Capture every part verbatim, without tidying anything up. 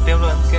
tiếp luôn, kệ.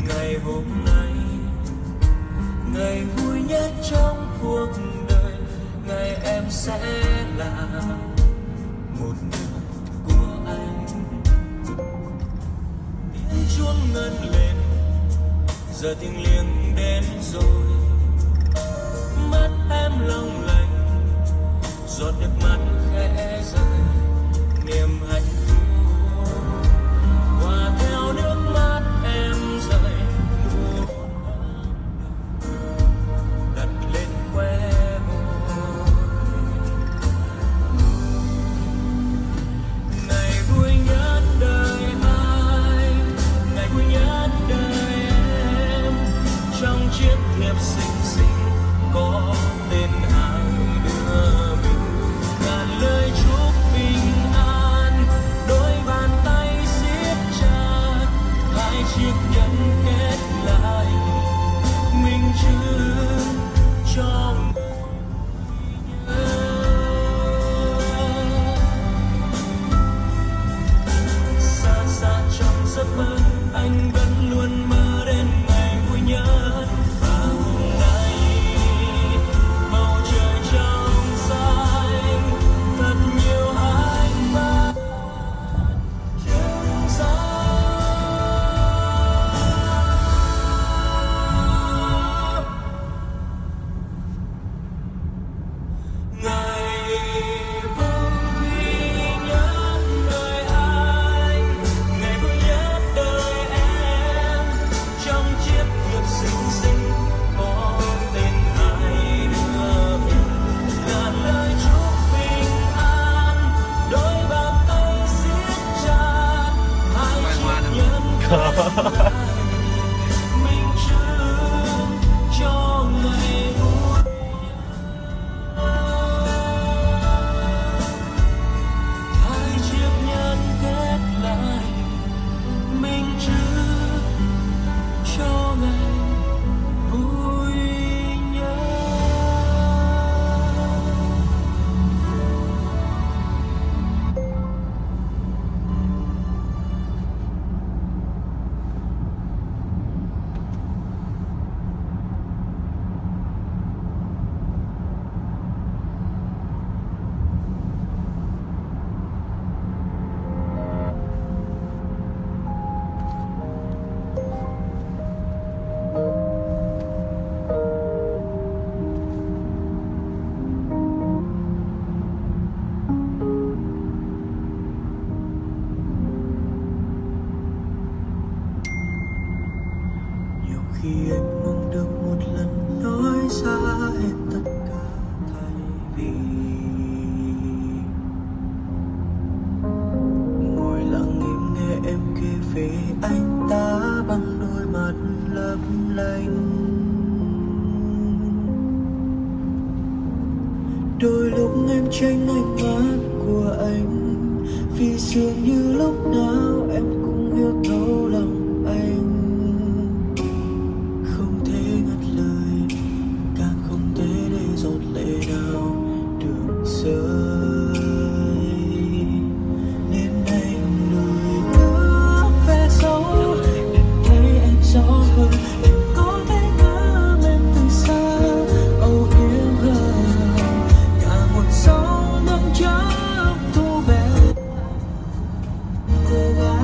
ngày hôm nay, ngày vui nhất trong cuộc đời, ngày em sẽ là một nửa của anh. Tiếng chuông ngân lên, giờ thiêng liêng đến rồi. Mắt em long lanh, giọt nước mắt khẽ rơi, niềm hạnh phúc hòa theo nước mắt em rơi. Nụ hôn đặt lên khóe môi. Ngày vui nhất đời anh, ngày vui nhất đời em, trong chiếc thiệp xinh xinh có tên hai đứa mình. Ngàn lời chúc bình an, đôi bàn tay siết chặt, hai chiếc nhẫn kết lại, minh chứng cho người nhớ. Xa xa trong giấc mơ, anh vẫn luôn mơ đến ngày vui nhất. Và hôm nay bầu trời trong xanh, thật nhiều ánh mắt trên gió. Ngày vui nhất đời anh, ngày vui nhất đời em, trong chiếc thiệp xinh xinh có tên hai đứa mình. Ngàn lời chúc bình an, đôi bàn tay siết chặt, hai chiếc nhẫn kết lại, minh chứng cho ngày vui. Hai chiếc nhẫn kết lại, minh chứng cho ngày vui nhất. Nhiều khi anh mong được một lần nói ra hết tất cả, thay vì ngồi lặng im nghe em kể về anh ta bằng đôi mắt lấp lánh. Đôi lúc em tránh ánh mắt của anh, vì dường như lúc nào em cũng hiểu thấu lòng anh. Không thể ngắt lời, càng không thể để giọt lệ nào được rơi, nên anh lùi bước về sau để thấy em rõ hơn, để có thể ngắm em từ xa, âu yếm hơn cả một sóng ngập trong thu bé cô gái.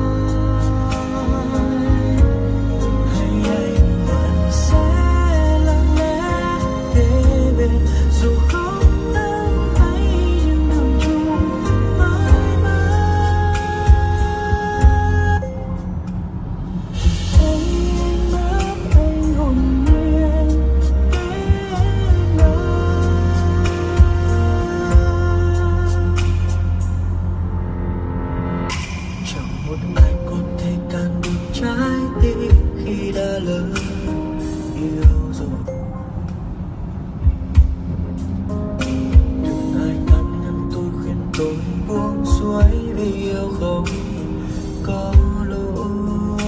Hay anh vẫn sẽ lặng lẽ kế bên, dù không nắm tay nhưng nằm chung mãi mãi. Thấy ánh mắt anh hồn nhiên bên anh, chẳng một ai có thể cản được trái tim khi đã lỡ yêu rồi. Đừng ai can ngăn tôi, khuyên tôi buông xuôi, vì yêu không có lỗi.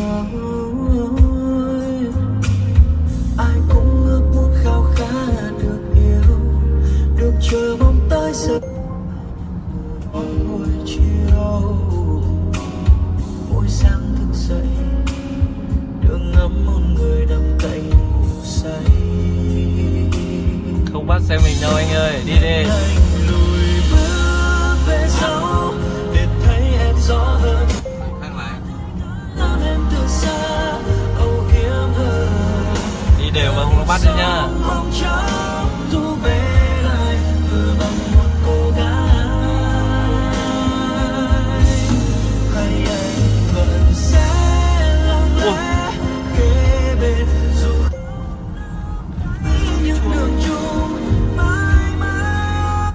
Ai cũng ước muốn khao khát được yêu, được chờ mong tới giờ mỗi buổi chiều. Mỗi sáng thức dậy, đường ngắm nhau anh ơi, đi đi. lùi bước về sau để thấy em rõ hơn. Khác lại. Đón em từ xa âu yếm hơn. Đi đều mà không bắt đi nha. Mong chóng thu về lại vừa bằng một cô gái. Hay anh vẫn sẽ lặng lẽ kế bên dù những đường chung mãi mãi.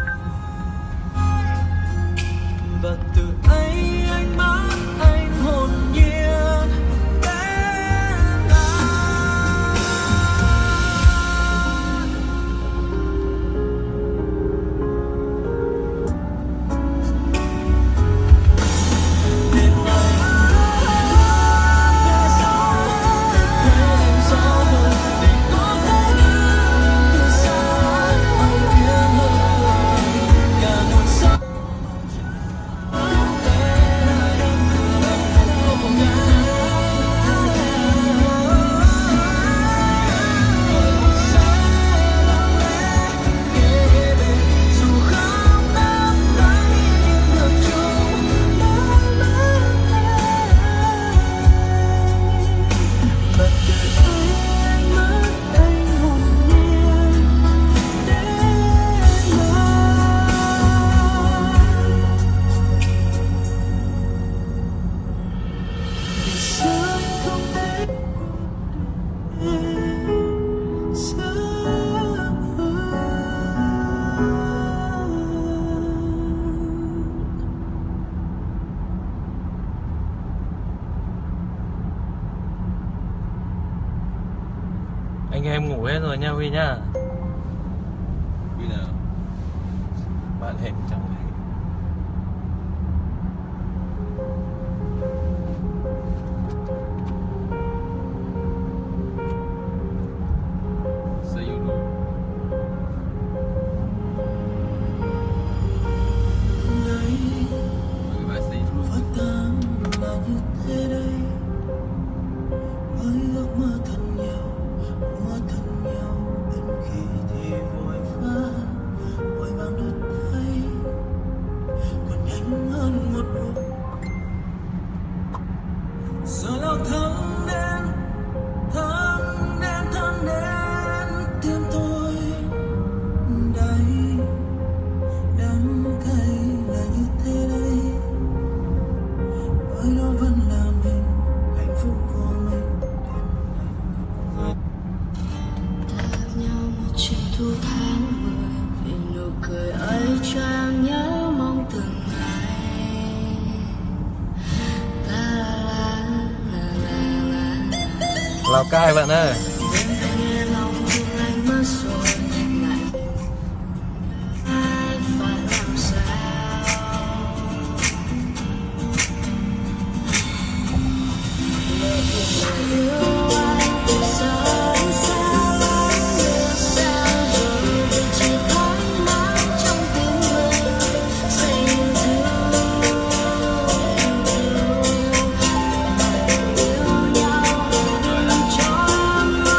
Và từ ấy anh mắt anh hồn nhiên đến anh. Bên anh về sau thấy em rõ hơn để có thể nhìn từ xa âu yếm hơn cả một giấc. Anh em ngủ hết rồi nha Huy nhá. Huy nào? Bạn hẹn trong này. Say you know. Mọi người say you know. Và tan là như thế đây với ước mơ thật nhiều, mơ thật nhiều bên khi thì vội vã vội vàng đứt tay còn nhanh hơn một bước giờ lao thắng đến thắng đến thắng đến tim tôi đây đắng cay là như thế đây với đó vẫn là mình hạnh phúc của mình gặp nhau một chiều thu tháng mười vì nụ cười ấy cho em nhớ mong từng ngày. La la la la la la. Lào Cai bạn ơi. Đêm phải nghe lòng thương anh mất rồi ngại ai phải làm sao. Lời yêu anh từ xa xa đưa sao rồi vì chỉ thoáng mãi trong tim mình. Say you do, you do. Yêu nhau đừng cho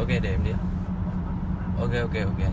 để em đi. Ok ok ok.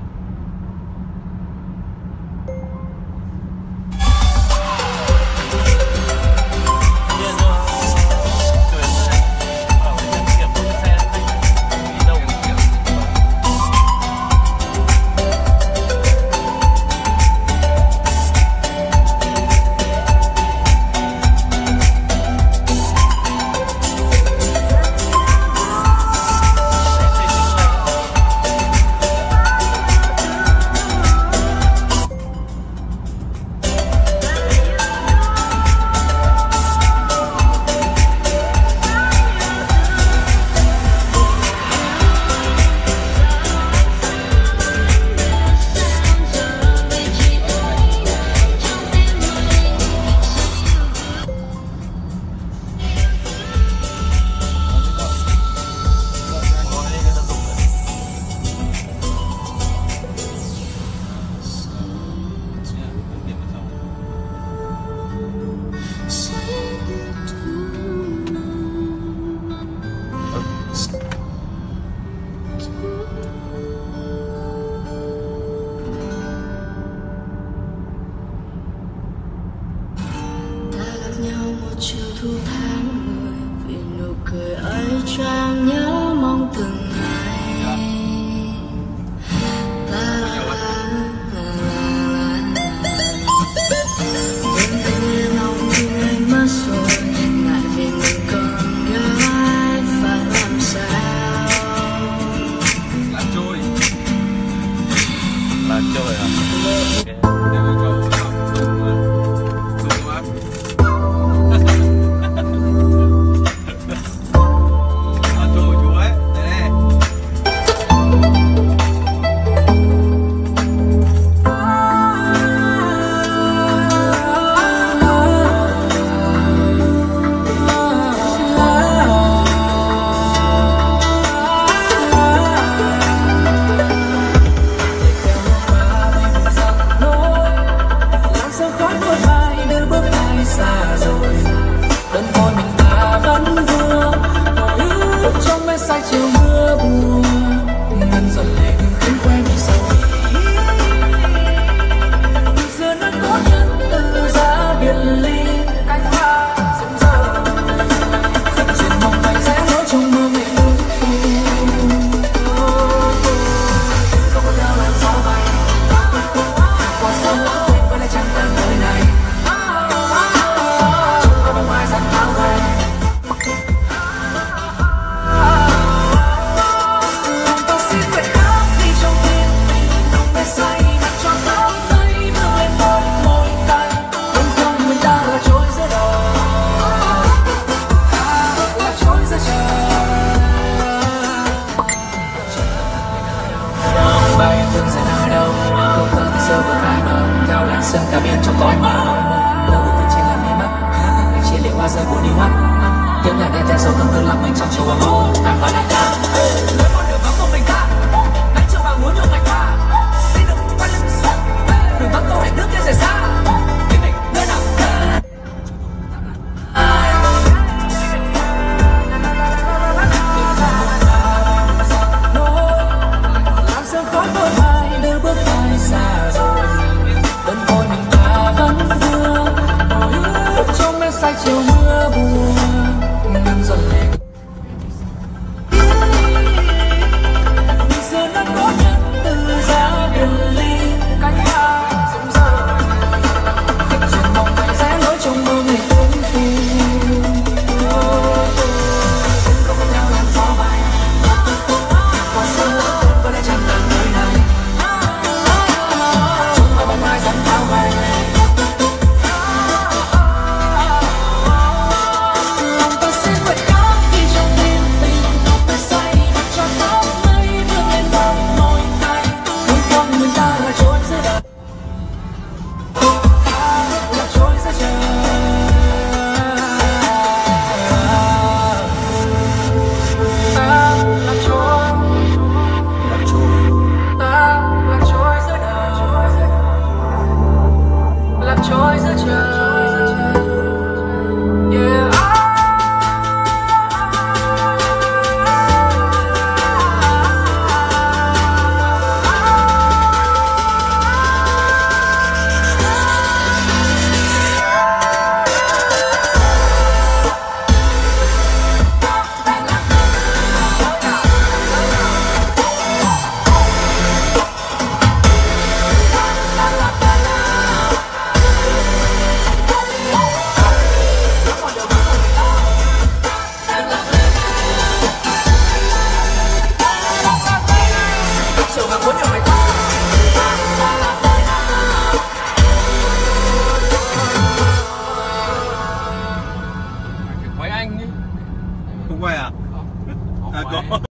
quay à? Không À, phải. có.